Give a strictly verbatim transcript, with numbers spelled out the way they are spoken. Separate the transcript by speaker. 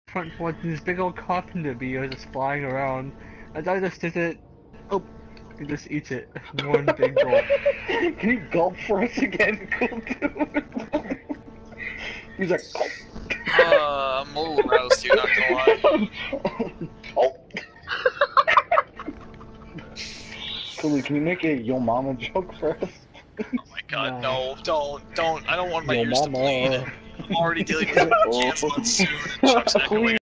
Speaker 1: front towards this big old carpenter bee was just flying around. As I just did it, oh, he just eats it. One big gulp.
Speaker 2: Can you gulp for us again, Cooldudes? He's like, gulp.
Speaker 3: Uh, I'm a little aroused here, not gonna lie.
Speaker 2: Oh. Cooldudes, can you make a yo mama joke for us?
Speaker 3: Oh my god, no, don't, don't. I don't want my
Speaker 2: Yo
Speaker 3: ears to
Speaker 2: mama.
Speaker 3: bleed. I'm already dealing with cancer soon, and Chuck's not gonna